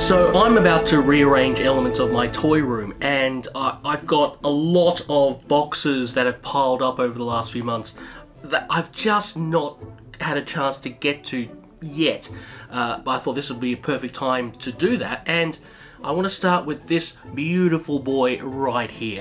So I'm about to rearrange elements of my toy room, and I've got a lot of boxes that have piled up over the last few months that I've just not had a chance to get to yet. But I thought this would be a perfect time to do that, and I want to start with this beautiful boy right here.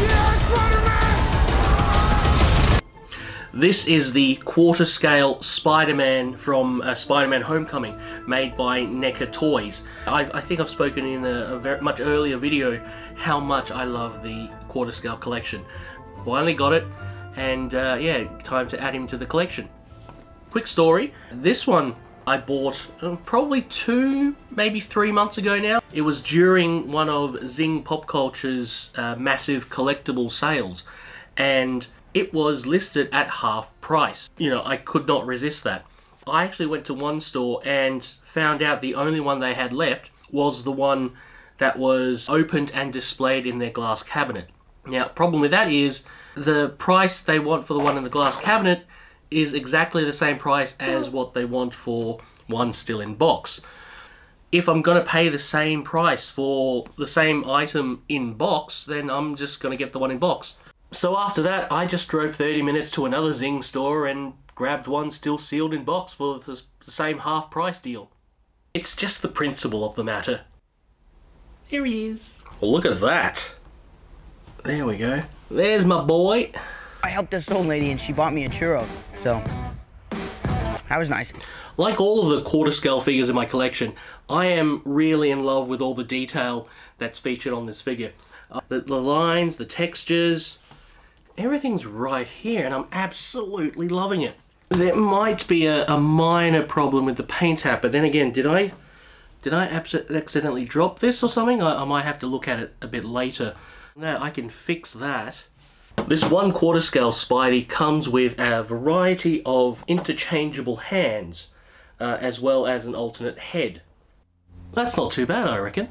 This is the quarter-scale Spider-Man from Spider-Man Homecoming, made by NECA TOYS. I think I've spoken in a very much earlier video how much I love the quarter-scale collection. Finally got it, and yeah, time to add him to the collection. Quick story, this one I bought probably 2, maybe 3 months ago now. It was during one of Zing Pop Culture's massive collectible sales, and it was listed at half price. You know, I could not resist that. I actually went to one store and found out the only one they had left was the one that was opened and displayed in their glass cabinet. Now, problem with that is the price they want for the one in the glass cabinet is exactly the same price as what they want for one still in box. If I'm going to pay the same price for the same item in box, then I'm just going to get the one in box. So after that, I just drove 30 minutes to another Zing store and grabbed one still sealed in box for the same half price deal. It's just the principle of the matter. Here he is. Well, look at that. There we go. There's my boy. I helped this old lady and she bought me a churro, so that was nice. Like all of the quarter scale figures in my collection, I am really in love with all the detail that's featured on this figure. The lines, the textures, everything's right here, and I'm absolutely loving it. There might be a minor problem with the paint app, but then again, did I accidentally drop this or something? I might have to look at it a bit later. Now I can fix that. This 1/4 scale Spidey comes with a variety of interchangeable hands, as well as an alternate head. That's not too bad, I reckon.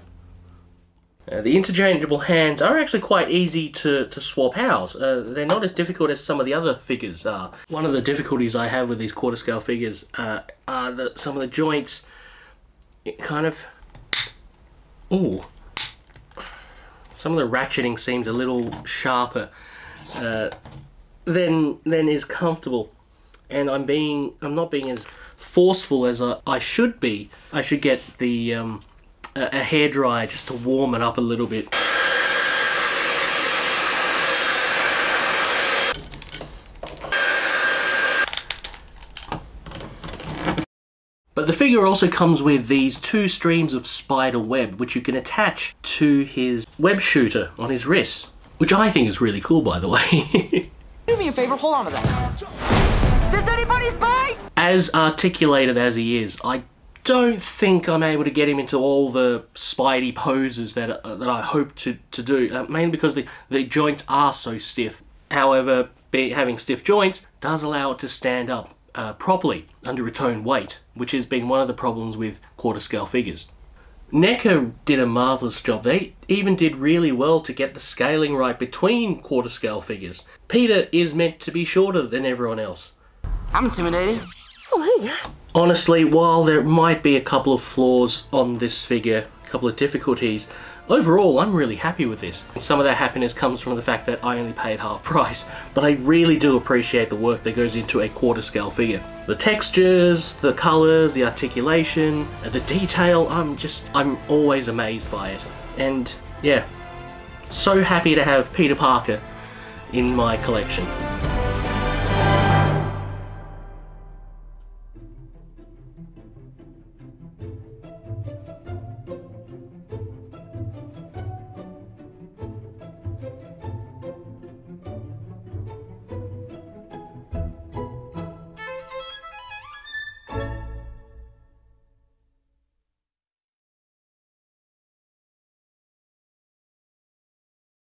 The interchangeable hands are actually quite easy to swap out. They're not as difficult as some of the other figures are. One of the difficulties I have with these quarter scale figures are that some of the joints, it kind of... Ooh. Some of the ratcheting seems a little sharper than is comfortable. And I'm not being as forceful as I should be. I should get the... a hairdryer just to warm it up a little bit. But the figure also comes with these 2 streams of spider web, which you can attach to his web shooter on his wrist, which I think is really cool, by the way. Do me a favor, hold on to that. Is this anybody's bike? As articulated as he is, I don't think I'm able to get him into all the Spidey poses that I hope to do, mainly because the joints are so stiff. However, having stiff joints does allow it to stand up properly under its own weight, which has been one of the problems with quarter scale figures. NECA did a marvellous job. They even did really well to get the scaling right between quarter scale figures. Peter is meant to be shorter than everyone else. I'm intimidated. Oh, hey. Honestly, while there might be a couple of flaws on this figure, a couple of difficulties, overall I'm really happy with this. Some of that happiness comes from the fact that I only paid half price, but I really do appreciate the work that goes into a quarter scale figure. The textures, the colours, the articulation, the detail, I'm always amazed by it. And yeah, so happy to have Peter Parker in my collection.